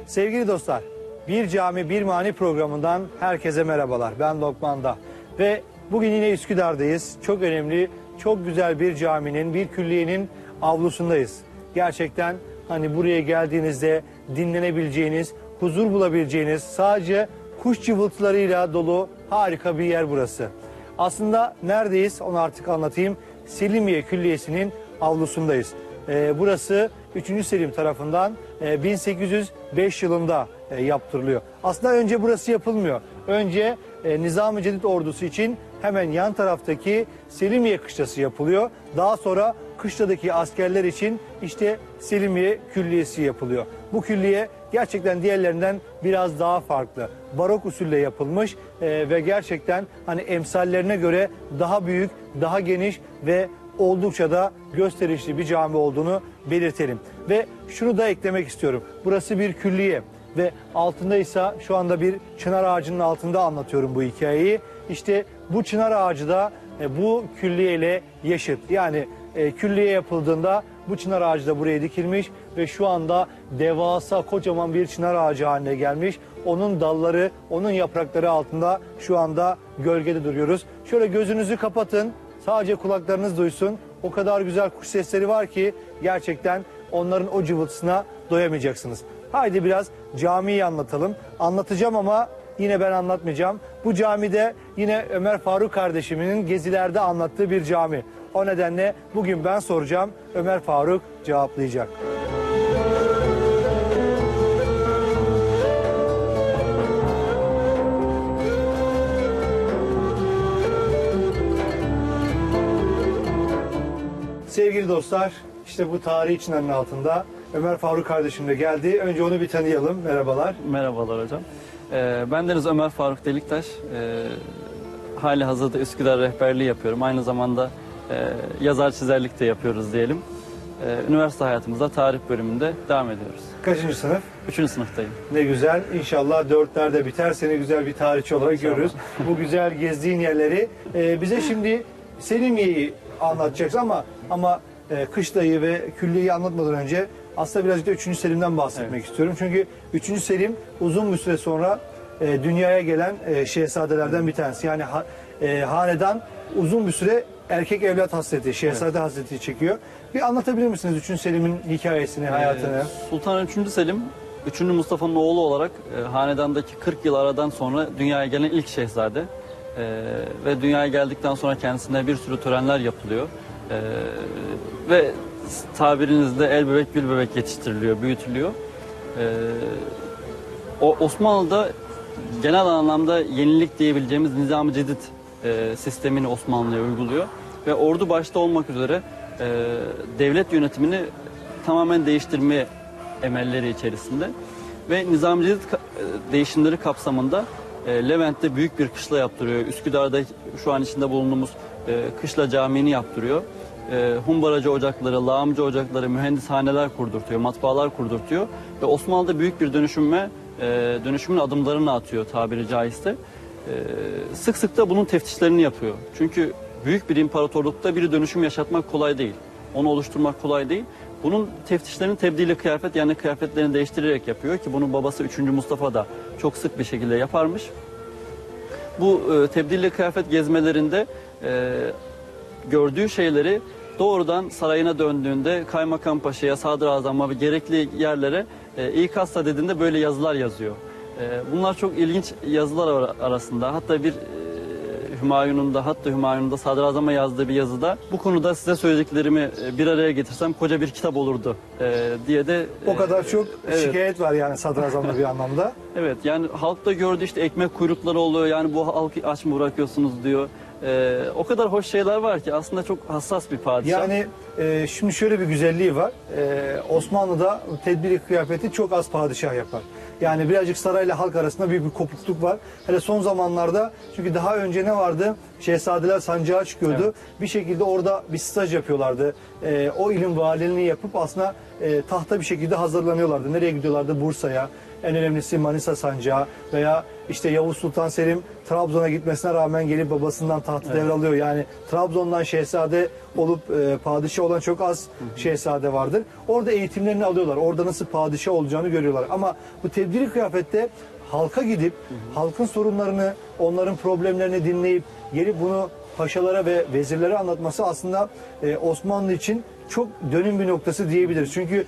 Sevgili dostlar, Bir Cami Bir Mani programından herkese merhabalar. Ben Lokman'da ve bugün yine Üsküdar'dayız. Çok önemli, çok güzel bir caminin, bir külliyenin avlusundayız. Gerçekten hani buraya geldiğinizde dinlenebileceğiniz, huzur bulabileceğiniz, sadece kuş cıvıltılarıyla dolu harika bir yer burası. Aslında neredeyiz onu artık anlatayım. Selimiye Külliyesi'nin avlusundayız. Burası 3. Selim tarafından 1805 yılında yaptırılıyor. Aslında önce burası yapılmıyor. Önce Nizam-ı Cedid ordusu için hemen yan taraftaki Selimiye Kışlası yapılıyor. Daha sonra kışladaki askerler için işte Selimiye Külliyesi yapılıyor. Bu külliye gerçekten diğerlerinden biraz daha farklı. Barok usulle yapılmış ve gerçekten hani emsallerine göre daha büyük, daha geniş ve oldukça da gösterişli bir cami olduğunu belirtelim. Ve şunu da eklemek istiyorum. Burası bir külliye ve altındaysa şu anda bir çınar ağacının altında anlatıyorum bu hikayeyi. İşte bu çınar ağacı da bu külliye ile yaşıt. Yani külliye yapıldığında bu çınar ağacı da buraya dikilmiş ve şu anda devasa kocaman bir çınar ağacı haline gelmiş. Onun dalları, onun yaprakları altında şu anda gölgede duruyoruz. Şöyle gözünüzü kapatın. Sadece kulaklarınız duysun. O kadar güzel kuş sesleri var ki gerçekten onların o cıvıltısına doyamayacaksınız. Haydi biraz camiyi anlatalım. Anlatacağım ama yine ben anlatmayacağım. Bu camide yine Ömer Faruk kardeşimin gezilerde anlattığı bir cami. O nedenle bugün ben soracağım, Ömer Faruk cevaplayacak. Sevgili dostlar, işte bu tarihi çınarın altında Ömer Faruk kardeşim de geldi. Önce onu bir tanıyalım. Merhabalar. Merhabalar hocam. Bendeniz Ömer Faruk Deliktaş. Hali hazırda Üsküdar rehberliği yapıyorum. Aynı zamanda yazar çizerlik de yapıyoruz diyelim. Üniversite hayatımızda tarih bölümünde devam ediyoruz. Kaçıncı sınıf? 3. sınıftayım. Ne güzel. İnşallah 4'lerde biter. Seni güzel bir tarihçi olarak görürüz. Bu güzel gezdiğin yerleri. Bize şimdi Selimiye'yi anlatacaksın ama Kışlayı ve Külliye'yi anlatmadan önce aslında birazcık da 3. Selim'den bahsetmek istiyorum. Çünkü 3. Selim uzun bir süre sonra dünyaya gelen şehzadelerden bir tanesi. Yani hanedan uzun bir süre erkek evlat hasreti, şehzade hasreti çekiyor. Bir anlatabilir misiniz 3. Selim'in hikayesini, hayatını? Sultan 3. Selim, 3. Mustafa'nın oğlu olarak hanedandaki 40 yıl aradan sonra dünyaya gelen ilk şehzade. Ve dünyaya geldikten sonra kendisine bir sürü törenler yapılıyor. Ve tabirinizde el bebek gül bebek yetiştiriliyor, büyütülüyor. Osmanlı'da genel anlamda yenilik diyebileceğimiz Nizam-ı Cedid sistemini Osmanlı'ya uyguluyor. Ve ordu başta olmak üzere devlet yönetimini tamamen değiştirme emelleri içerisinde. Ve Nizam-ı Cedid değişimleri kapsamında Levent'te büyük bir kışla yaptırıyor. Üsküdar'da şu an içinde bulunduğumuz Kışla Camii'ni yaptırıyor. Humbaracı ocakları, lağımcı ocakları, mühendishaneler kurdurtuyor, matbaalar kurdurtuyor. Ve Osmanlı'da büyük bir dönüşümün adımlarını atıyor tabiri caizse. Sık sık da bunun teftişlerini yapıyor. Çünkü büyük bir imparatorlukta bir dönüşüm yaşatmak kolay değil. Onu oluşturmak kolay değil. Bunun teftişlerini tebdili kıyafet, yani kıyafetlerini değiştirerek yapıyor ki bunun babası 3. Mustafa da çok sık bir şekilde yaparmış. Bu tebdilli kıyafet gezmelerinde gördüğü şeyleri doğrudan sarayına döndüğünde Kaymakam Paşa'ya, Sadrazam'a ve gerekli yerlere ikaz dediğinde böyle yazılar yazıyor. Bunlar çok ilginç yazılar arasında. Hatta bir Hümayun'un da Sadrazam'a yazdığı bir yazıda bu konuda size söylediklerimi bir araya getirsem koca bir kitap olurdu diye de... O kadar çok şikayet var yani Sadrazam'da bir anlamda. Evet, yani halkta gördüğü işte ekmek kuyrukları oluyor, yani bu halkı aç mı bırakıyorsunuz diyor. O kadar hoş şeyler var ki aslında çok hassas bir padişah. Yani şimdi şöyle bir güzelliği var. Osmanlı'da tedbiri kıyafeti çok az padişah yapar. Yani birazcık sarayla halk arasında bir kopukluk var. Hele son zamanlarda, çünkü daha önce ne vardı? şehzadeler sancağa çıkıyordu. Evet. Bir şekilde orada bir staj yapıyorlardı. O ilim valiliğini yapıp aslında tahta bir şekilde hazırlanıyorlardı. Nereye gidiyorlardı? Bursa'ya. En önemlisi Manisa sancağı veya işte Yavuz Sultan Selim Trabzon'a gitmesine rağmen gelip babasından tahtı devralıyor. Yani Trabzon'dan şehzade olup padişah olan çok az şehzade vardır. Orada eğitimlerini alıyorlar. Orada nasıl padişah olacağını görüyorlar. Ama bu tebdili kıyafette halka gidip halkın sorunlarını, onların problemlerini dinleyip gelip bunu paşalara ve vezirlere anlatması aslında Osmanlı için çok dönüm bir noktası diyebiliriz. Çünkü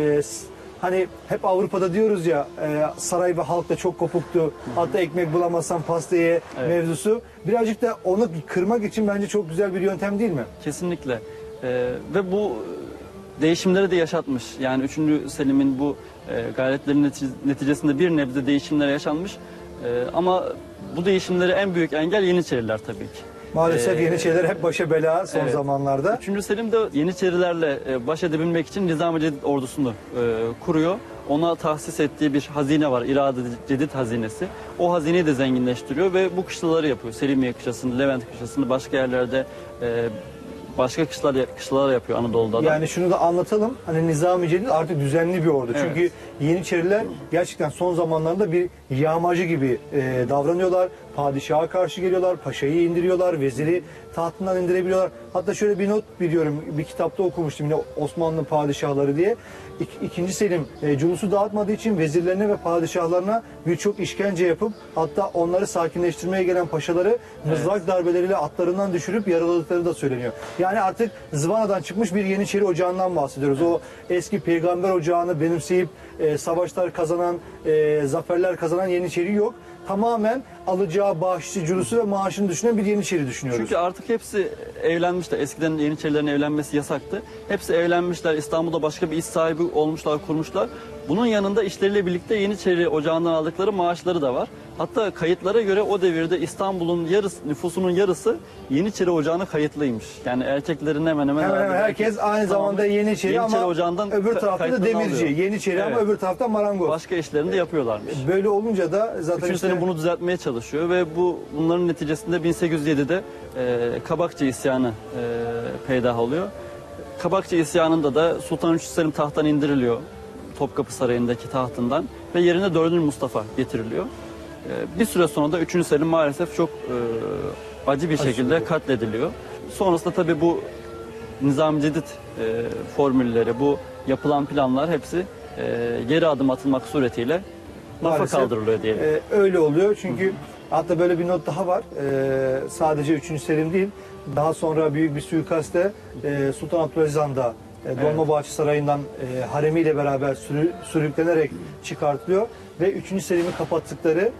hani hep Avrupa'da diyoruz ya saray ve halk da çok kopuktu. Hatta ekmek bulamazsan pastayı mevzusu. Birazcık da onu kırmak için bence çok güzel bir yöntem değil mi? Kesinlikle. Ve bu değişimleri de yaşatmış. Yani 3. Selim'in bu gayretlerinin neticesinde bir nebze değişimler yaşanmış. Ama bu değişimleri en büyük engel Yeniçeriler tabii ki. Maalesef Yeniçeriler hep başa bela son zamanlarda. 3. Selim de Yeniçerilerle baş edebilmek için Nizam-ı Cedid ordusunu kuruyor. Ona tahsis ettiği bir hazine var. İrade Cedid hazinesi. O hazineyi de zenginleştiriyor ve bu kışlaları yapıyor. Selimiye kışlasını, Levent kışlasını, başka yerlerde başka kışlalar yapıyor Anadolu'da da. Yani şunu da anlatalım. Hani Nizam-ı Cedid artık düzenli bir ordu. Evet. Çünkü Yeniçeriler gerçekten son zamanlarda bir yağmacı gibi davranıyorlar. Padişaha karşı geliyorlar, paşayı indiriyorlar, veziri tahtından indirebiliyorlar. Hatta şöyle bir not biliyorum, bir kitapta okumuştum yine Osmanlı padişahları diye. İkinci Selim culusu dağıtmadığı için vezirlerine ve padişahlarına birçok işkence yapıp hatta onları sakinleştirmeye gelen paşaları mızrak darbeleriyle atlarından düşürüp yaraladıkları da söyleniyor. Yani artık zıvanadan çıkmış bir Yeniçeri ocağından bahsediyoruz. O eski peygamber ocağını benimseyip savaşlar kazanan, zaferler kazanan Yeniçeri yok. Tamamen alacağı bağışçı culusu ve maaşını düşünen bir Yeniçeri düşünüyoruz. Çünkü artık hepsi evlenmişler. Eskiden Yeniçerilerin evlenmesi yasaktı. Hepsi evlenmişler. İstanbul'da başka bir iş sahibi olmuşlar, kurmuşlar. Bunun yanında işleriyle birlikte Yeniçeri ocağından aldıkları maaşları da var. Hatta kayıtlara göre o devirde İstanbul'un nüfusunun yarısı Yeniçeri ocağına kayıtlıymış. Yani erkeklerin hemen Hemen herkes aynı zamanda Yeniçeri ama ocağından öbür tarafta da kayıtlarını demirci. alıyor. Yeniçeri ama öbür tarafta marangoz. Başka işlerini de yapıyorlarmış. Böyle olunca da zaten 3. Selim bunu düzeltmeye çalışıyor ve bunların neticesinde 1807'de Kabakçı isyanı peydah oluyor. Kabakçı isyanında da Sultan 3. Selim tahttan indiriliyor. Topkapı Sarayı'ndaki tahtından ve yerine 4. Mustafa getiriliyor. Bir süre sonra da 3. Selim maalesef çok acı bir şekilde katlediliyor. Sonrasında tabii bu Nizam-ı Cedid formülleri, bu yapılan planlar hepsi geri adım atılmak suretiyle lafa kaldırılıyor diyelim. Öyle oluyor çünkü hatta böyle bir not daha var. Sadece 3. Selim değil, daha sonra büyük bir suikaste Sultan Abdülaziz Han da Dolmabahçe Sarayı'ndan haremiyle beraber sürüklenerek çıkartılıyor ve 3. Selim'i kapattıkları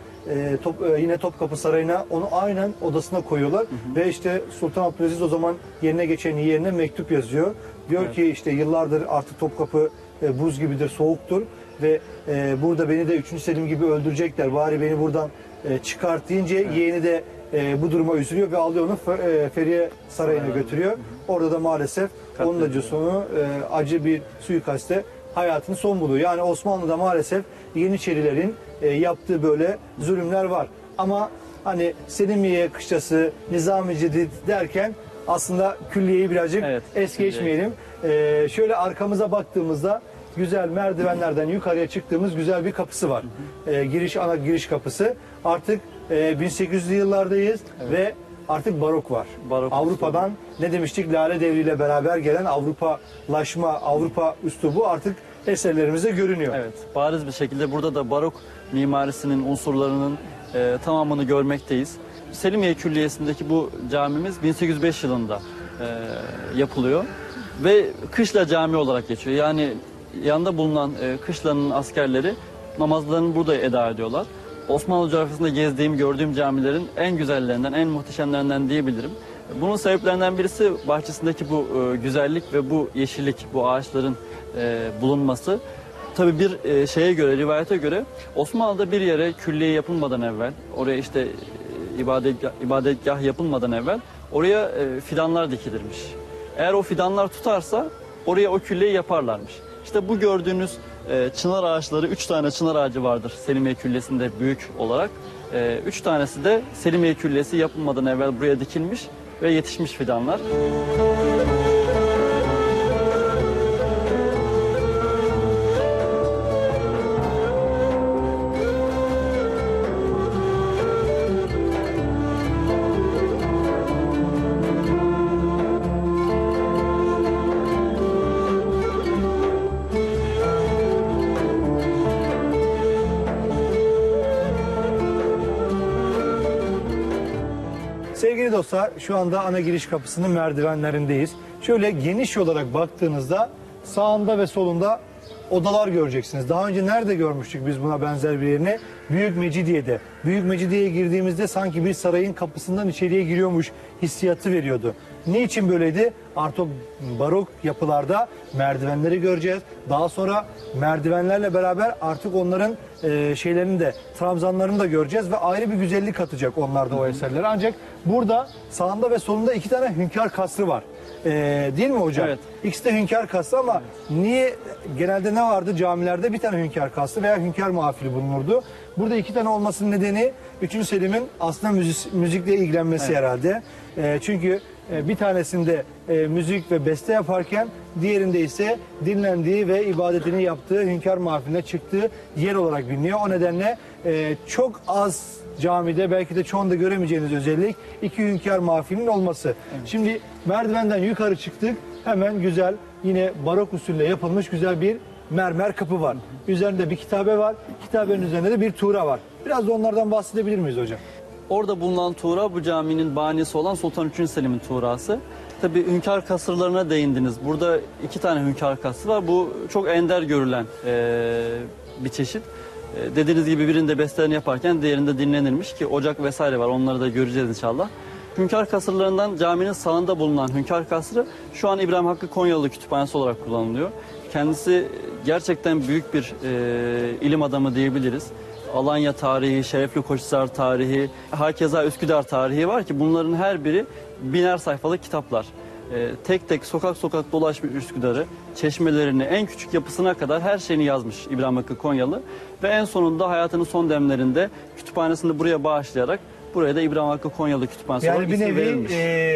yine Topkapı Sarayı'na onu aynen odasına koyuyorlar ve işte Sultan Abdülaziz o zaman yerine geçen yeğenine mektup yazıyor. Diyor ki işte yıllardır artık Topkapı buz gibidir, soğuktur ve burada beni de 3. Selim gibi öldürecekler. Bari beni buradan çıkart deyince yeğeni de bu duruma üzülüyor ve alıyor onu Feriye Sarayı'na götürüyor. Orada da maalesef onun acı sonu acı bir suikaste hayatını son buluyor. Yani Osmanlı'da maalesef Yeniçerilerin yaptığı böyle zulümler var. Ama hani Selimiye kışlası, Nizam-ı Cedid derken aslında külliyeyi birazcık es geçmeyelim. Şöyle arkamıza baktığımızda güzel merdivenlerden yukarıya çıktığımız güzel bir kapısı var. Ana giriş kapısı. Artık 1800'lü yıllardayız ve artık barok var. Avrupa'dan ne demiştik? Lale devriyle beraber gelen Avrupalaşma, Avrupa üslubu artık eserlerimizde görünüyor. Evet, bariz bir şekilde burada da barok mimarisinin unsurlarının tamamını görmekteyiz. Selimiye Külliyesi'ndeki bu camimiz 1805 yılında yapılıyor ve Kışla Cami olarak geçiyor. Yani yanında bulunan Kışla'nın askerleri namazlarını burada eda ediyorlar. Osmanlı coğrafyasında gezdiğim, gördüğüm camilerin en güzellerinden, en muhteşemlerinden diyebilirim. Bunun sebeplerinden birisi bahçesindeki bu güzellik ve bu yeşillik, bu ağaçların bulunması. Tabii bir rivayete göre Osmanlı'da bir yere külliye yapılmadan evvel, oraya işte ibadetgah yapılmadan evvel oraya fidanlar dikilirmiş. Eğer o fidanlar tutarsa oraya o külliyeyi yaparlarmış. İşte bu gördüğünüz çınar ağaçları, 3 tane çınar ağacı vardır Selimiye Küllesi'nde büyük olarak. 3 tanesi de Selimiye Küllesi yapılmadan evvel buraya dikilmiş ve yetişmiş fidanlar. Sevgili dostlar, şu anda ana giriş kapısının merdivenlerindeyiz. Şöyle geniş olarak baktığınızda sağında ve solunda odalar göreceksiniz. Daha önce nerede görmüştük biz buna benzer bir yerini? Büyük Mecidiye'de. Büyük Mecidiye'ye girdiğimizde sanki bir sarayın kapısından içeriye giriyormuş hissiyatı veriyordu. Niçin böyleydi? Artık barok yapılarda merdivenleri göreceğiz. Daha sonra merdivenlerle beraber artık onların şeylerini de, trabzanlarını da göreceğiz ve ayrı bir güzellik katacak onlar da o eserlere. Ancak burada sağında ve solunda 2 tane hünkâr kasrı var. Değil mi hocam? Evet. İkisi de hünkâr kasrı ama niye genelde ne vardı camilerde? Bir tane hünkâr kasrı veya hünkâr muafili bulunurdu. Burada 2 tane olmasının nedeni 3. Selim'in aslında müzikle ilgilenmesi herhalde. Çünkü bir tanesinde müzik ve beste yaparken diğerinde ise dinlendiği ve ibadetini yaptığı hünkâr mahfiline çıktığı yer olarak biliniyor. O nedenle çok az camide belki de çoğunda göremeyeceğiniz özellik 2 hünkâr mahfilinin olması. Evet. Şimdi merdivenden yukarı çıktık. Hemen güzel yine barok usulle yapılmış güzel bir mermer kapı var. Üzerinde bir kitabe var. Kitabenin üzerinde de bir tuğra var. Biraz da onlardan bahsedebilir miyiz hocam? Orada bulunan tuğra bu caminin banisi olan Sultan 3. Selim'in tuğrası. Tabii hünkâr kasırlarına değindiniz. Burada 2 tane hünkâr kasrı var. Bu çok ender görülen bir çeşit. Dediğiniz gibi birinde bestelerini yaparken diğerinde dinlenilmiş ki ocak vesaire var. Onları da göreceğiz inşallah. Hünkâr kasırlarından caminin sağında bulunan hünkâr kasrı şu an İbrahim Hakkı Konyalı Kütüphanesi olarak kullanılıyor. Kendisi gerçekten büyük bir ilim adamı diyebiliriz. Alanya tarihi, Şerefli Koçhisar tarihi, hakeza Üsküdar tarihi var ki bunların her biri 1000'er sayfalık kitaplar. Tek tek sokak sokak dolaşmış Üsküdar'ı, çeşmelerini, en küçük yapısına kadar her şeyini yazmış İbrahim Hakkı Konyalı. Ve en sonunda hayatının son demlerinde kütüphanesini buraya bağışlayarak buraya da İbrahim Hakkı Konyalı Kütüphanesi olarak isim verilmiş.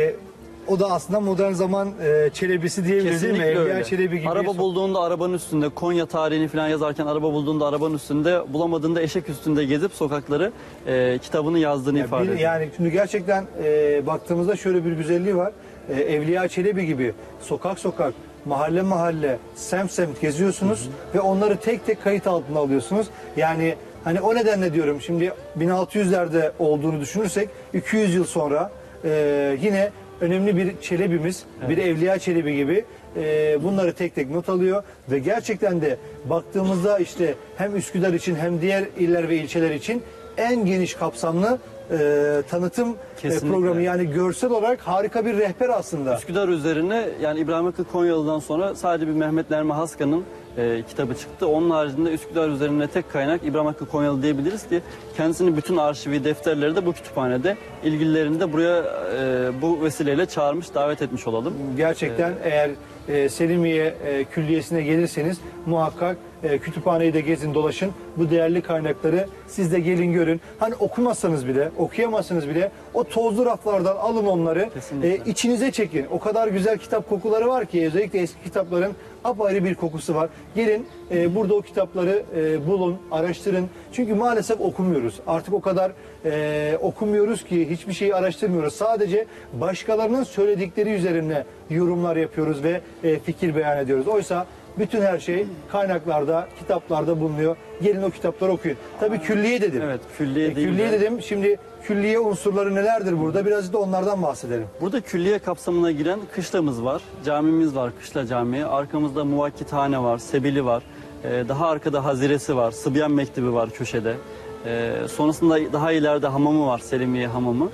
O da aslında modern zaman Çelebisi diyebiliriz değil mi? Kesinlikle Evliya öyle. Çelebi gibi. Araba bulduğunda arabanın üstünde, Konya tarihini falan yazarken araba bulduğunda arabanın üstünde, bulamadığında eşek üstünde gezip sokakları kitabını yazdığını ifade ediyor. Yani şimdi gerçekten baktığımızda şöyle bir güzelliği var. Evliya Çelebi gibi sokak sokak, mahalle mahalle, semt semt geziyorsunuz ve onları tek tek kayıt altına alıyorsunuz. Yani hani o nedenle diyorum şimdi 1600'lerde olduğunu düşünürsek 200 yıl sonra yine önemli bir Çelebimiz, bir Evliya Çelebi gibi bunları tek tek not alıyor ve gerçekten de baktığımızda işte hem Üsküdar için hem diğer iller ve ilçeler için en geniş kapsamlı tanıtım programı, yani görsel olarak harika bir rehber aslında. Üsküdar üzerine yani İbrahim Hakkı Konyalı'dan sonra sadece bir Mehmet Nermi Haska'nın kitabı çıktı. Onun haricinde Üsküdar üzerine tek kaynak İbrahim Hakkı Konyalı diyebiliriz ki kendisinin bütün arşivi, defterleri de bu kütüphanede. İlgililerini de buraya bu vesileyle çağırmış, davet etmiş olalım. Gerçekten eğer Selimiye Külliyesi'ne gelirseniz muhakkak kütüphaneyi de gezin dolaşın. Bu değerli kaynakları siz de gelin görün. Hani okumazsanız bile, okuyamazsınız bile o tozlu raflardan alın onları. İçinize çekin. O kadar güzel kitap kokuları var ki özellikle eski kitapların apayrı bir kokusu var. Gelin burada o kitapları bulun, araştırın. Çünkü maalesef okumuyoruz. Artık o kadar okumuyoruz ki hiçbir şeyi araştırmıyoruz. Sadece başkalarının söyledikleri üzerine yorumlar yapıyoruz ve fikir beyan ediyoruz. Oysa bütün her şey kaynaklarda, kitaplarda bulunuyor. Gelin o kitapları okuyun. Tabii külliye dedim. Evet, külliye değil külliye de. dedim. Şimdi külliye unsurları nelerdir burada? Biraz da onlardan bahsedelim. Burada külliye kapsamına giren kışlamız var, camimiz var, kışla camii. Arkamızda muvakkithane var, sebili var. Daha arkada haziresi var, Sıbyan Mektebi var köşede. Sonrasında daha ileride hamamı var, Selimiye Hamamı.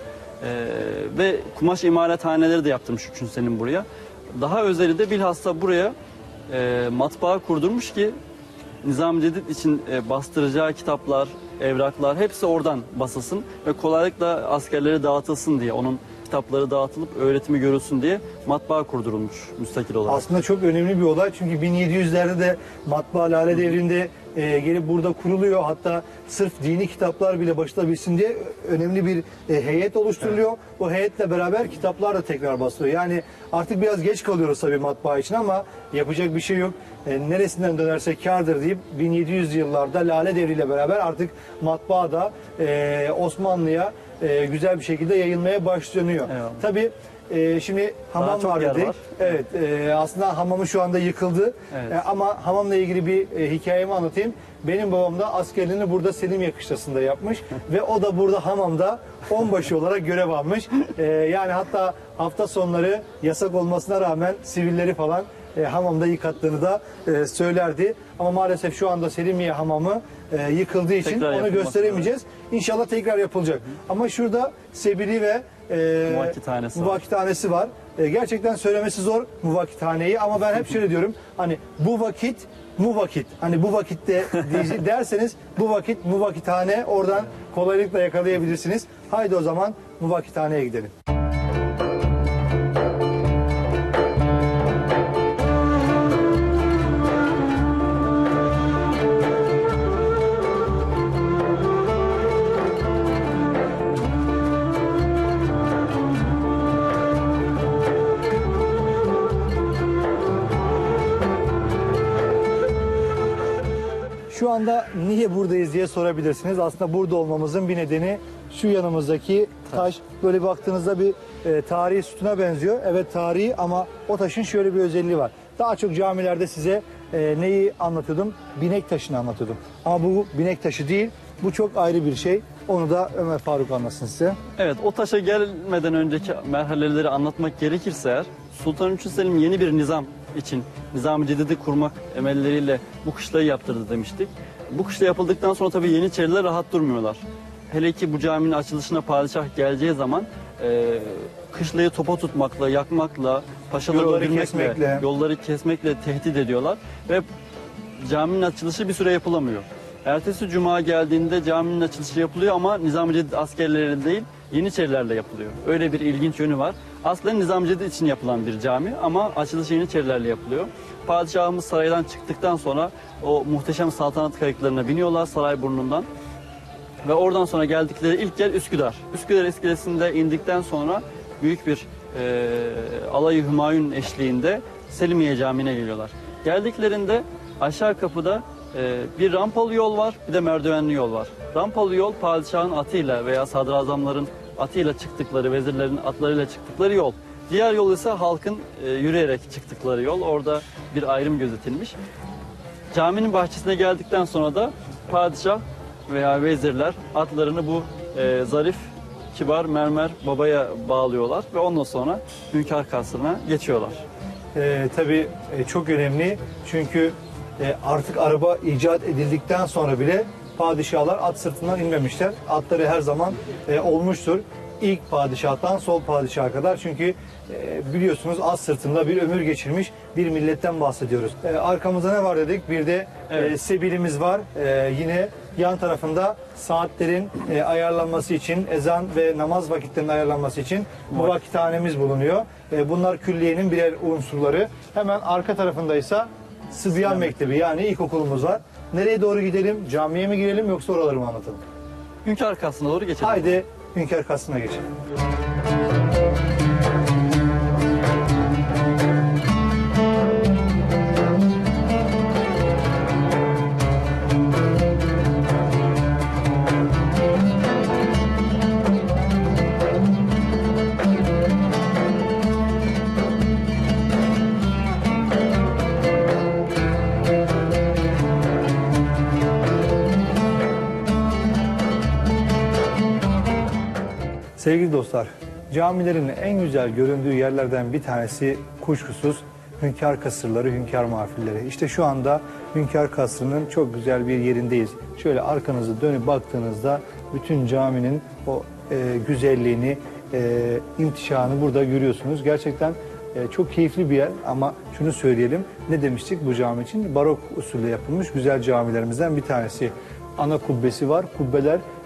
Ve kumaş imalathaneleri de yaptırmış 3. Selim buraya. Daha özeli de bilhassa buraya matbaa kurdurmuş ki Nizam-ı Cedid için bastıracağı kitaplar, evraklar hepsi oradan basılsın ve kolaylıkla askerlere dağıtılsın diye onun kitapları dağıtılıp öğretimi görülsün diye matbaa kurdurulmuş müstakil olarak. Aslında çok önemli bir olay çünkü 1700'lerde de matbaa Lale Devri'nde gelip burada kuruluyor. Hatta sırf dini kitaplar bile başlayabilsin diye önemli bir heyet oluşturuluyor. Evet. O heyetle beraber kitaplar da tekrar basılıyor. Yani artık biraz geç kalıyoruz tabii matbaa için ama yapacak bir şey yok. Neresinden dönersek kârdır deyip 1700 yıllarda Lale Devri ile beraber artık matbaa da Osmanlı'ya güzel bir şekilde yayılmaya başlanıyor. Evet. Tabii şimdi hamam var dedik. Var. Evet, aslında hamamı şu anda yıkıldı. Evet. Ama hamamla ilgili bir hikayemi anlatayım. Benim babam da askerliğini burada Selimiye Kışlası'nda yapmış ve o da burada hamamda onbaşı olarak görev almış. Yani hatta hafta sonları yasak olmasına rağmen sivilleri falan hamamda yıkattığını da söylerdi. Ama maalesef şu anda Selimiye hamamı yıkıldığı için tekrar onu gösteremeyeceğiz. İnşallah tekrar yapılacak. Ama şurada sebili ve muvakithanesi var. Gerçekten söylemesi zor muvakithaneyi ama ben hep şöyle diyorum. Hani bu vakit muvakit. Hani bu vakitte derseniz bu vakit muvakithane, oradan kolaylıkla yakalayabilirsiniz. Haydi o zaman muvakithaneye gidelim. Şu anda niye buradayız diye sorabilirsiniz. Aslında burada olmamızın bir nedeni şu yanımızdaki taş. Böyle baktığınızda bir tarihi sütuna benziyor. Evet tarihi ama o taşın şöyle bir özelliği var. Daha çok camilerde size neyi anlatıyordum? Binek taşını anlatıyordum. Ama bu binek taşı değil. Bu çok ayrı bir şey. Onu da Ömer Faruk anlatsın size. Evet, o taşa gelmeden önceki merhaleleri anlatmak gerekirse eğer, Sultan 3. Selim yeni bir nizam için Nizam-ı Cedid'i kurmak emelleriyle bu kışlayı yaptırdı demiştik. Bu kışla yapıldıktan sonra tabii Yeniçeriler rahat durmuyorlar. Hele ki bu caminin açılışına padişah geleceği zaman kışlayı topa tutmakla, yakmakla, paşaları öldürmekle, yolları kesmekle tehdit ediyorlar ve caminin açılışı bir süre yapılamıyor. Ertesi cuma geldiğinde caminin açılışı yapılıyor ama Nizam-ı Cedid askerleriyle değil, Yeniçerilerle yapılıyor. Öyle bir ilginç yönü var. Aslında Nizam-ı Cedid için yapılan bir cami ama açılışı Yeniçerilerle yapılıyor. Padişahımız saraydan çıktıktan sonra o muhteşem saltanat kayıklarına biniyorlar Sarayburnu'ndan. Ve oradan sonra geldikleri ilk yer Üsküdar. Üsküdar iskelesinde indikten sonra büyük bir Alay-ı Hümayun eşliğinde Selimiye Camii'ne geliyorlar. Geldiklerinde aşağı kapıda bir rampalı yol var, bir de merdivenli yol var. Rampalı yol padişahın atıyla veya sadrazamların atıyla çıktıkları, vezirlerin atlarıyla çıktıkları yol. Diğer yol ise halkın yürüyerek çıktıkları yol. Orada bir ayrım gözetilmiş. Caminin bahçesine geldikten sonra da padişah veya vezirler atlarını bu zarif, kibar mermer babaya bağlıyorlar ve ondan sonra Hünkâr Kasrı'na geçiyorlar. Tabii çok önemli çünkü artık araba icat edildikten sonra bile padişahlar at sırtından inmemişler. Atları her zaman olmuştur. İlk padişahtan sol padişaha kadar çünkü biliyorsunuz at sırtında bir ömür geçirmiş bir milletten bahsediyoruz. Arkamızda ne var dedik? Bir de sebilimiz var. Yine yan tarafında saatlerin ayarlanması için, ezan ve namaz vakitlerinin ayarlanması için muvakithanemiz bulunuyor. Bunlar külliyenin birer unsurları. Hemen arka tarafındaysa Sıbyan Mektebi yani ilkokulumuz var. Nereye doğru gidelim? Camiye mi girelim yoksa oraları mı anlatalım? Hünkâr Kasrı'na doğru geçelim. Haydi Hünkâr Kasrı'na geçelim. Sevgili dostlar, camilerin en güzel göründüğü yerlerden bir tanesi kuşkusuz Hünkâr Kasırları, Hünkâr Mahfilleri. İşte şu anda Hünkâr Kasrı'nın çok güzel bir yerindeyiz. Şöyle arkanızı dönüp baktığınızda bütün caminin o güzelliğini, intişanı burada görüyorsunuz. Gerçekten çok keyifli bir yer ama şunu söyleyelim, ne demiştik bu cami için? Barok usulü yapılmış güzel camilerimizden bir tanesi. Ana kubbesi var. Kubbeler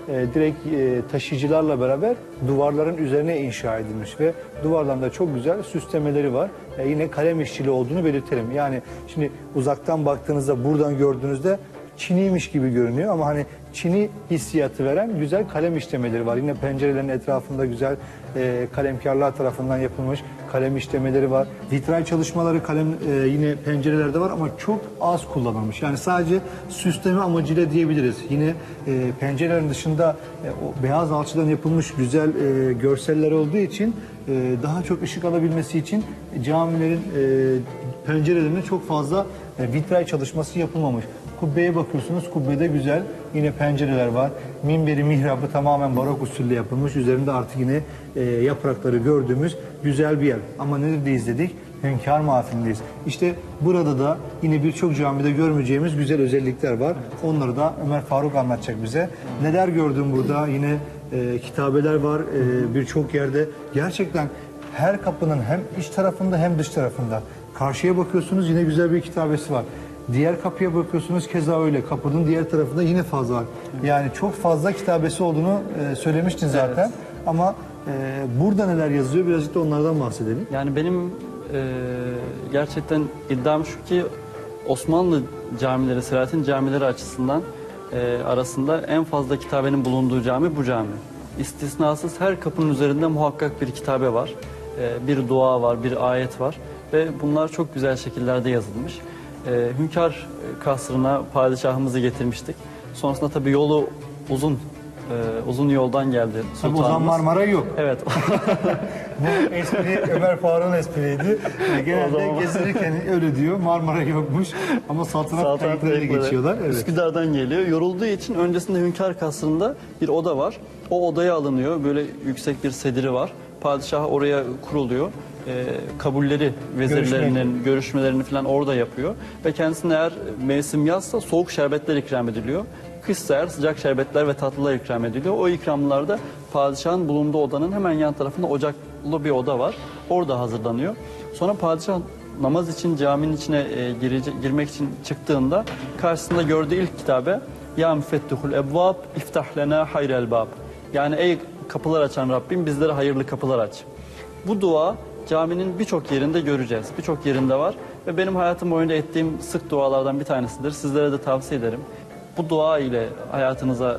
direkt taşıyıcılarla beraber duvarların üzerine inşa edilmiş ve duvarlarında çok güzel süslemeleri var. Yine kalem işçiliği olduğunu belirtelim. Yani şimdi uzaktan baktığınızda, buradan gördüğünüzde çiniymiş gibi görünüyor ama hani çini hissiyatı veren güzel kalem işlemeleri var. Yine pencerelerin etrafında güzel kalemkarlar tarafından yapılmış kalem işlemeleri var. Vitray çalışmaları kalem yine pencerelerde var ama çok az kullanılmış. Yani sadece süsleme amacıyla diyebiliriz. Yine pencerelerin dışında o beyaz alçıdan yapılmış güzel görseller olduğu için daha çok ışık alabilmesi için camilerin pencerelerine çok fazla vitray çalışması yapılmamış. Kubbeye bakıyorsunuz, kubbede güzel yine pencereler var. Minberi, mihrabı tamamen barok usulü yapılmış. Üzerinde artık yine yaprakları gördüğümüz güzel bir yer. Ama neredeyiz dedik? Hünkâr Mahfili'ndeyiz. İşte burada da yine birçok camide görmeyeceğimiz güzel özellikler var. Onları da Ömer Faruk anlatacak bize. Neler gördüm burada? Yine kitabeler var birçok yerde. Gerçekten her kapının hem iç tarafında hem dış tarafında. Karşıya bakıyorsunuz, yine güzel bir kitabesi var. Diğer kapıya bakıyorsunuz, keza öyle. Kapının diğer tarafında yine fazla var. Yani çok fazla kitabesi olduğunu söylemiştin zaten. Evet. Ama burada neler yazıyor, birazcık da onlardan bahsedelim. Yani benim gerçekten iddiam şu ki Osmanlı camileri, Selahattin camileri açısından arasında en fazla kitabenin bulunduğu cami bu cami. İstisnasız her kapının üzerinde muhakkak bir kitabe var. Bir dua var, bir ayet var ve bunlar çok güzel şekillerde yazılmış. Hünkâr kasrına padişahımızı getirmiştik. Sonrasında tabii yolu uzun yoldan geldi Tabii sultanımız. o zaman Marmara yok. Evet. Bu espri Ömer Faruk'un espriydi. Genelde gezdirirken öyle diyor. Marmara yokmuş ama saltanat kayıklarıyla geçiyorlar. Evet. Üsküdar'dan geliyor. Yorulduğu için öncesinde Hünkâr kasrında bir oda var. O odaya alınıyor. Böyle yüksek bir sediri var. Padişah oraya kuruluyor. Kabulleri, vezirlerinin görüşmelerini falan orada yapıyor. Ve kendisine eğer mevsim yazsa soğuk şerbetler ikram ediliyor. Kışsa eğer sıcak şerbetler ve tatlılar ikram ediliyor. O ikramlarda padişahın bulunduğu odanın hemen yan tarafında ocaklı bir oda var. Orada hazırlanıyor. Sonra padişah namaz için caminin içine girmek için çıktığında karşısında gördüğü ilk kitabe Ya müfettihul ebvab iftah lena hayrel bab. Yani ey kapılar açan Rabbim bizlere hayırlı kapılar aç. Bu dua caminin birçok yerinde göreceğiz. Birçok yerinde var ve benim hayatım boyunca ettiğim sık dualardan bir tanesidir. Sizlere de tavsiye ederim. Bu dua ile hayatınıza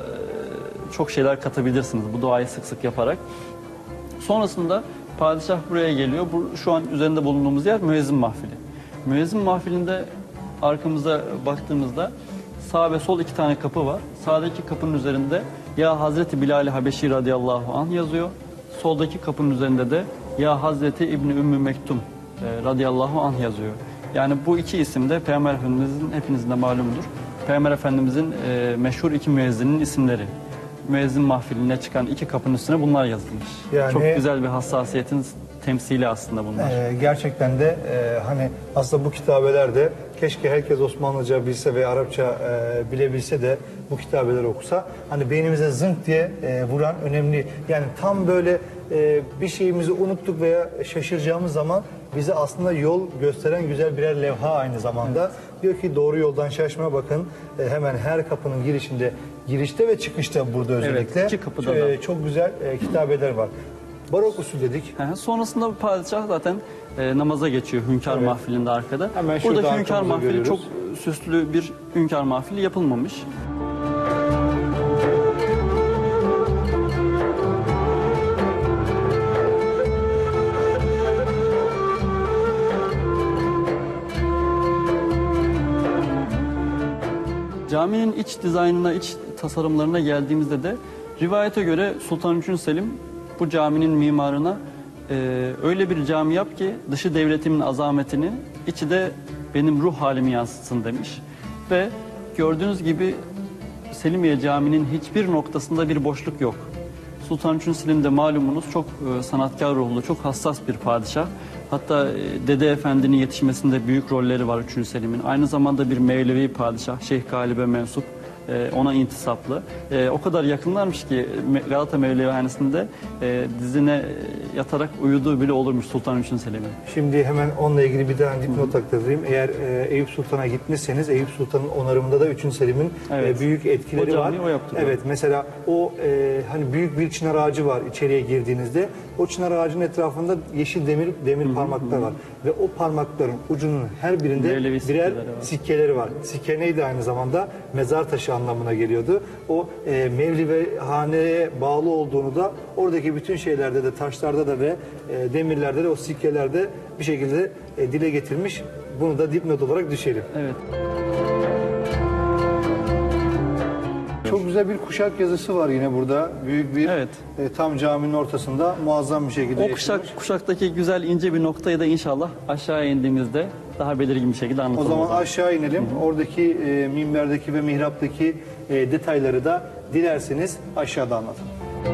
çok şeyler katabilirsiniz. Bu duayı sık sık yaparak. Sonrasında padişah buraya geliyor. Şu an üzerinde bulunduğumuz yer müezzin mahfili. Müezzin mahfilinde arkamıza baktığımızda sağ ve sol 2 tane kapı var. Sağdaki kapının üzerinde Ya Hazreti Bilal-i Habeşi radıyallahu anh yazıyor. Soldaki kapının üzerinde de Ya Hazreti İbni Ümmü Mektum radıyallahu anh yazıyor. Yani bu iki isim de Peygamber Efendimizin hepinizin de malumdur. Peygamber Efendimizin meşhur 2 müezzinin isimleri. Müezzin mahfiline çıkan 2 kapının üstüne bunlar yazılmış. Yani, çok güzel bir hassasiyetin temsili aslında bunlar. Gerçekten de hani aslında bu kitabeler de keşke herkes Osmanlıca bilse ve Arapça bilebilse de bu kitabeleri okusa. Hani beynimize zınk diye vuran önemli. Yani tam böyle bir şeyimizi unuttuk veya şaşıracağımız zaman bize aslında yol gösteren güzel birer levha aynı zamanda. Evet. Diyor ki doğru yoldan şaşma, bakın hemen her kapının girişte ve çıkışta burada özellikle. Evet, 2 kapıda da. Çok güzel kitabeler var. Barok usul dedik. Sonrasında padişah zaten namaza geçiyor Hünkâr mahfilinde arkada. Hemen şurada buradaki Hünkâr mahfili görüyoruz. çok süslü bir Hünkâr mahfili yapılmamış. Caminin iç dizaynına, iç tasarımlarına geldiğimizde de rivayete göre Sultan 3. Selim bu caminin mimarına öyle bir cami yap ki dışı devletimin azametini, içi de benim ruh halimi yansıtsın demiş. Ve gördüğünüz gibi Selimiye Camii'nin hiçbir noktasında bir boşluk yok. Sultan 3. Selim de malumunuz çok sanatkar ruhlu, çok hassas bir padişah. Hatta Dede Efendi'nin yetişmesinde büyük rolleri var 3. Selim'in. Aynı zamanda bir Mevlevi padişah, Şeyh Galip'e mensup ona intisaplı. O kadar yakınlarmış ki Galata Mevlevihanesi'nde dizine yatarak uyuduğu bile olurmuş Sultan 3. Selim'in. Şimdi hemen onunla ilgili bir daha dipnot aktarayım. Eğer Eyüp Sultan'a gitmişseniz Eyüp Sultan'ın onarımında da 3. Selim'in Evet. Büyük etkileri O var. camiyi o yaptırıyor. Evet, mesela o hani büyük bir çınar ağacı var içeriye girdiğinizde. O çınar ağacının etrafında yeşil demir parmaklar var ve o parmakların ucunun her birinde Mevlevi birer sikkeleri var. sikkeleri var. Sikke neydi aynı zamanda? Mezar taşı anlamına geliyordu. O Mevlevihane'ye bağlı olduğunu da oradaki bütün şeylerde de, taşlarda da ve demirlerde de, o sikkelerde bir şekilde dile getirmiş. Bunu da dipnot olarak düşelim. Evet. Çok güzel bir kuşak yazısı var yine burada. Büyük bir Evet. tam caminin ortasında muazzam bir şekilde O yaşamış. kuşaktaki güzel ince bir noktayı da inşallah aşağıya indiğimizde daha belirgin bir şekilde O anlatalım. zaman aşağı inelim. Oradaki minberdeki ve mihraptaki detayları da dilerseniz aşağıda anlatalım.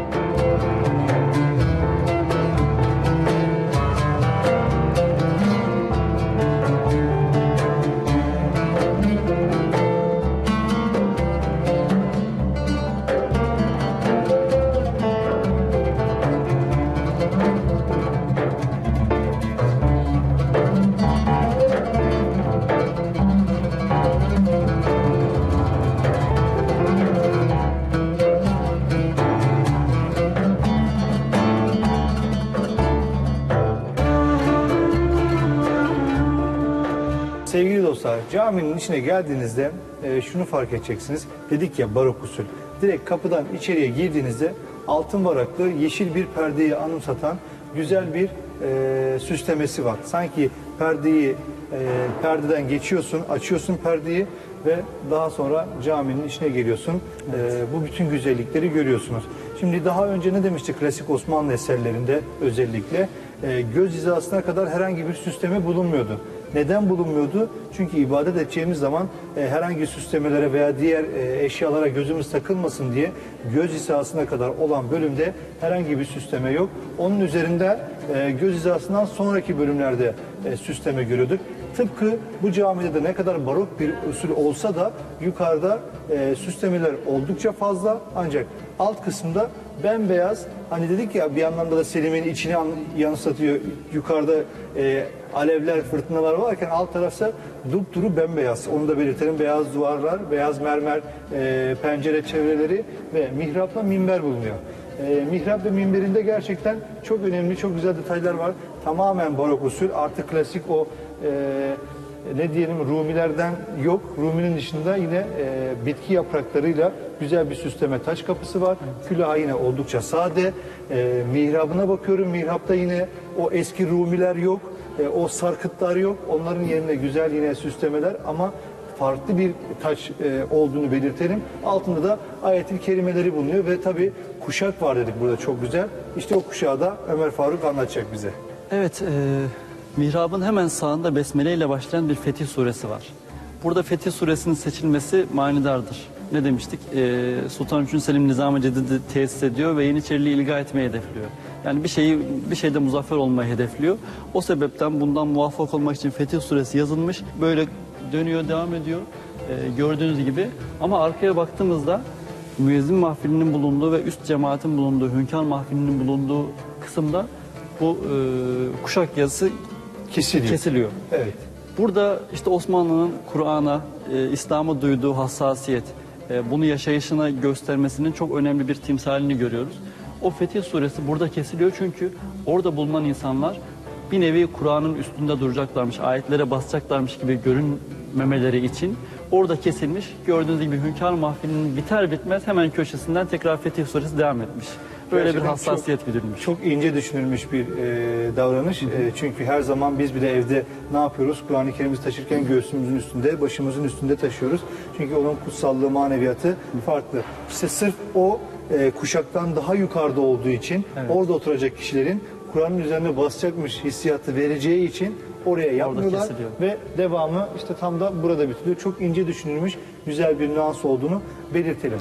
Sevgili dostlar, caminin içine geldiğinizde şunu fark edeceksiniz. Dedik ya, barok usul. Direkt kapıdan içeriye girdiğinizde altın varaklı yeşil bir perdeyi anımsatan güzel bir süslemesi var. Sanki perdeden geçiyorsun, açıyorsun perdeyi ve daha sonra caminin içine geliyorsun. Bu bütün güzellikleri görüyorsunuz. Şimdi daha önce ne demiştik klasik Osmanlı eserlerinde özellikle? Göz hizasına kadar herhangi bir süsleme bulunmuyordu. Neden bulunmuyordu? Çünkü ibadet edeceğimiz zaman herhangi süslemelere veya diğer eşyalara gözümüz takılmasın diye göz hizasına kadar olan bölümde herhangi bir süsleme yok. Onun üzerinde göz hizasından sonraki bölümlerde süsleme görüyorduk. Tıpkı bu camide de ne kadar barok bir usul olsa da yukarıda süslemeler oldukça fazla, ancak alt kısımda bembeyaz, hani dedik ya bir anlamda da Selim'in içini yansıtıyor. Yukarıda alevler, fırtınalar varken alt tarafta dupduru bembeyaz. Onu da belirtelim. Beyaz duvarlar, beyaz mermer pencere çevreleri ve mihrapla minber bulunuyor. Mihrap ve minberinde gerçekten çok önemli, çok güzel detaylar var. Tamamen barok usul. Artık klasik o ne diyelim Rumilerden yok. Ruminin dışında yine bitki yapraklarıyla güzel bir süsleme taş kapısı var. Külahı yine oldukça sade. Mihrabına bakıyorum. Mihrapta yine o eski Rumiler yok. O sarkıtlar yok. Onların yerine güzel yine süslemeler ama farklı bir taç olduğunu belirtelim. Altında da ayet-i kerimeleri bulunuyor ve tabii kuşak var dedik burada, çok güzel. İşte o kuşağı da Ömer Faruk anlatacak bize. Evet, mihrabın hemen sağında Besmele ile başlayan bir Fetih suresi var. Burada Fetih suresinin seçilmesi manidardır. Ne demiştik? Sultan 3. Selim Nizam-ı Cedid'i tesis ediyor ve Yeniçeriliği ilga etmeyi hedefliyor. Yani bir şeyde muzaffer olmayı hedefliyor. O sebepten bundan muvaffak olmak için Fetih suresi yazılmış. Böyle dönüyor, devam ediyor. Gördüğünüz gibi. Ama arkaya baktığımızda müezzin mahfilinin bulunduğu ve üst cemaatin bulunduğu, hünkâr mahfilinin bulunduğu kısımda bu kuşak yazısı kesiliyor. Evet. Burada işte Osmanlı'nın Kur'an'a, İslam'a duyduğu hassasiyet, bunu yaşayışına göstermesinin çok önemli bir timsalini görüyoruz. O Fetih suresi burada kesiliyor çünkü orada bulunan insanlar bir nevi Kur'an'ın üstünde duracaklarmış, ayetlere basacaklarmış gibi görünmemeleri için orada kesilmiş. Gördüğünüz gibi hünkâr mahfilinin biter bitmez hemen köşesinden tekrar Fetih suresi devam etmiş. Böyle Gerçekten bir hassasiyet güdülmüş. Çok ince düşünülmüş bir davranış. Çünkü her zaman biz bile evde ne yapıyoruz? Kur'an-ı Kerim'i taşırken göğsümüzün üstünde, başımızın üstünde taşıyoruz. Çünkü onun kutsallığı, maneviyatı farklı. İşte sırf o kuşaktan daha yukarıda olduğu için orada oturacak kişilerin Kur'an'ın üzerine basacakmış hissiyatı vereceği için oraya yapmıyorlar kesiliyor. ve devamı işte tam da burada bitiriyor. Çok ince düşünülmüş, güzel bir nüans olduğunu belirtelim.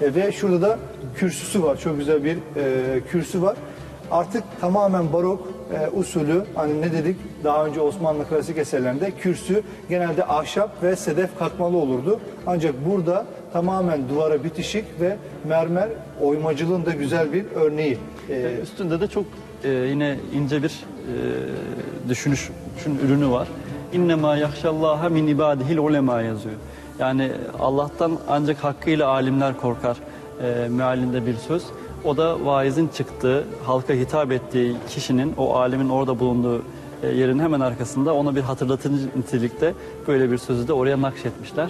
Ve şurada da kürsüsü var. Çok güzel bir kürsü var. Artık tamamen barok usulü, hani ne dedik daha önce Osmanlı klasik eserlerinde kürsü genelde ahşap ve sedef kakmalı olurdu. Ancak burada tamamen duvara bitişik ve mermer oymacılığın da güzel bir örneği. Üstünde de çok yine ince bir düşünüşün ürünü var. İnnemâ yahşallâhe min ibâdihil ulemâ yazıyor. Yani Allah'tan ancak hakkıyla alimler korkar mealinde bir söz. O da vaizin çıktığı, halka hitap ettiği kişinin, o alimin orada bulunduğu yerin hemen arkasında ona bir hatırlatıcı nitelikte böyle bir sözü de oraya nakşetmişler.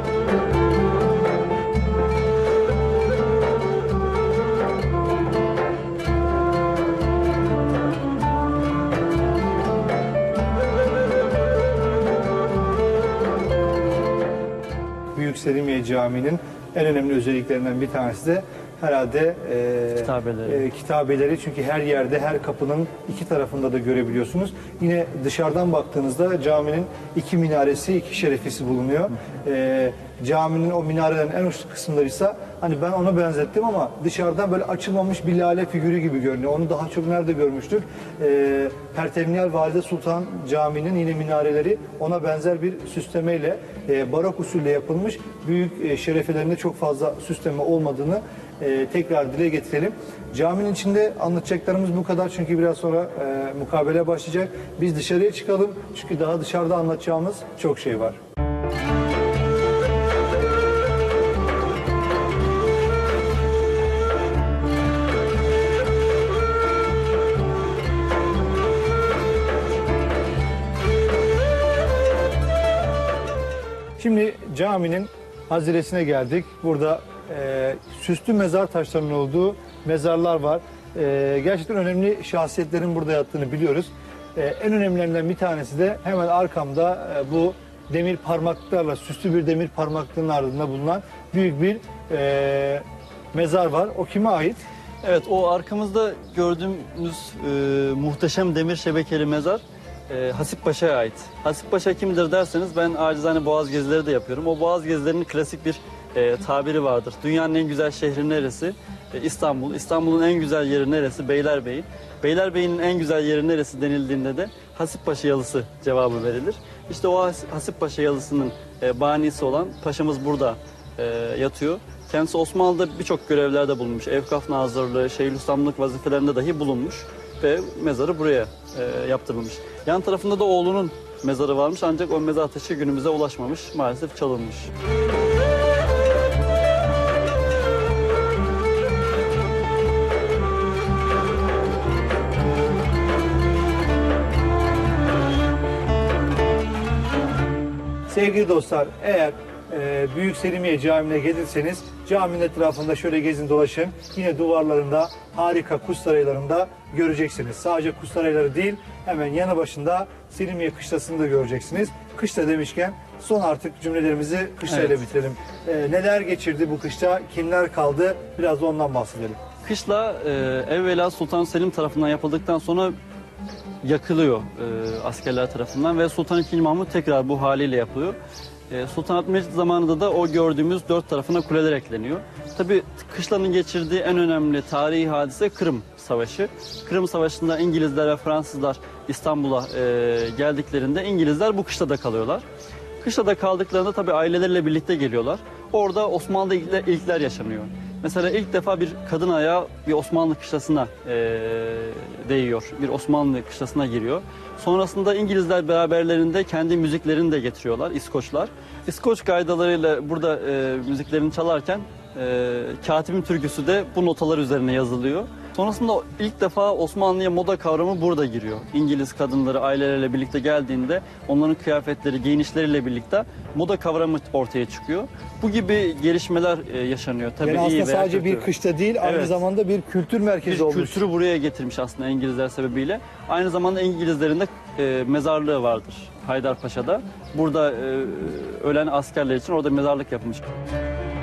Büyük Selimiye Camii'nin en önemli özelliklerinden bir tanesi de herhalde kitabeleri. Çünkü her yerde, her kapının iki tarafında da görebiliyorsunuz. Yine dışarıdan baktığınızda caminin iki minaresi, iki şerefesi bulunuyor. Caminin o minarelerin en uç kısımları ise hani ben ona benzettim ama dışarıdan böyle açılmamış bir lale figürü gibi görünüyor. Onu daha çok nerede görmüştük? Pertemniyel Valide Sultan Camii'nin yine minareleri ona benzer bir süslemeyle barok usulde yapılmış. Büyük şerefelerinde çok fazla süsleme olmadığını tekrar dile getirelim. Caminin içinde anlatacaklarımız bu kadar çünkü biraz sonra mukabele başlayacak. Biz dışarıya çıkalım çünkü daha dışarıda anlatacağımız çok şey var. Şimdi caminin haziresine geldik. Burada süslü mezar taşlarının olduğu mezarlar var. Gerçekten önemli şahsiyetlerin burada yattığını biliyoruz. En önemlilerinden bir tanesi de hemen arkamda bu demir parmaklıklarla süslü bir demir parmaklığın ardında bulunan büyük bir mezar var. O kime ait? Evet, o arkamızda gördüğümüz muhteşem demir şebekeli mezar Hasip Paşa'ya ait. Hasip Paşa kimdir derseniz ben acizane boğaz gezileri de yapıyorum. O boğaz gezilerinin klasik bir tabiri vardır. Dünyanın en güzel şehri neresi? İstanbul. İstanbul'un en güzel yeri neresi? Beylerbeyi. Beylerbeyi'nin en güzel yeri neresi denildiğinde de Hasip Paşa Yalısı cevabı verilir. İşte o Hasip Paşa Yalısı'nın banisi olan paşamız burada yatıyor. Kendisi Osmanlı'da birçok görevlerde bulunmuş. Evkaf Nazırlığı, Şeyhülislamlık vazifelerinde dahi bulunmuş ve mezarı buraya yaptırılmış. Yan tarafında da oğlunun mezarı varmış ancak o mezar taşı günümüze ulaşmamış, maalesef çalınmış. Sevgili dostlar, eğer Büyük Selimiye Camii'ne gelirseniz caminin etrafında şöyle gezin dolaşın. Yine duvarlarında harika kuş saraylarında göreceksiniz. Sadece kuş sarayları değil, hemen yanı başında Selimiye Kışlası'nı da göreceksiniz. Kışla demişken son artık cümlelerimizi kışlayla bitirelim. Neler geçirdi bu kışta, kimler kaldı, biraz da ondan bahsedelim. Kışla evvela Sultan Selim tarafından yapıldıktan sonra yakılıyor askerler tarafından ve Sultan II. Mahmut tekrar bu haliyle yapılıyor. Sultan Abdülmecit zamanında da o gördüğümüz dört tarafına kuleler ekleniyor. Tabii kışlanın geçirdiği en önemli tarihi hadise Kırım Savaşı. Kırım Savaşı'nda İngilizler ve Fransızlar İstanbul'a geldiklerinde İngilizler bu kışlada kalıyorlar. Kışlada kaldıklarında tabii aileleriyle birlikte geliyorlar. Orada Osmanlı ilkler yaşanıyor. Mesela ilk defa bir kadın ayağı bir Osmanlı kışlasına değiyor. Bir Osmanlı kışlasına giriyor. Sonrasında İngilizler beraberlerinde kendi müziklerini de getiriyorlar, İskoçlar. İskoç gaydalarıyla burada müziklerini çalarken Katibin Türküsü de bu notalar üzerine yazılıyor. Sonrasında ilk defa Osmanlı'ya moda kavramı burada giriyor. İngiliz kadınları aileleriyle birlikte geldiğinde onların kıyafetleri, giyinişleriyle birlikte moda kavramı ortaya çıkıyor. Bu gibi gelişmeler yaşanıyor. Tabii Yani aslında veya sadece kötü. bir kışta değil, aynı Evet. zamanda bir kültür merkezi Bir olmuş. kültürü buraya getirmiş aslında İngilizler sebebiyle. Aynı zamanda İngilizlerin de mezarlığı vardır Haydarpaşa'da. Burada ölen askerler için orada mezarlık yapılmış.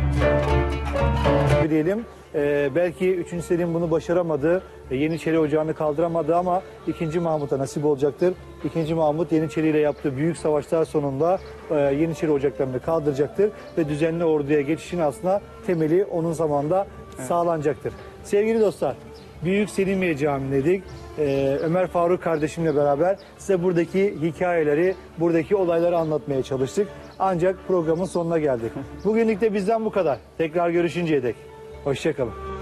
diyelim. Belki 3. Selim bunu başaramadı. Yeniçeri Ocağı'nı kaldıramadı ama 2. Mahmut'a nasip olacaktır. 2. Mahmut Yeniçeri ile yaptığı büyük savaşlar sonunda Yeniçeri Ocaklarını kaldıracaktır ve düzenli orduya geçişin aslında temeli onun zamanında sağlanacaktır. Sevgili dostlar, Büyük Selimiye Camii'ndeydik. Ömer Faruk kardeşimle beraber size buradaki hikayeleri, buradaki olayları anlatmaya çalıştık. Ancak programın sonuna geldik. Bugünlük de bizden bu kadar. Tekrar görüşünceye dek. Hoşça kalın.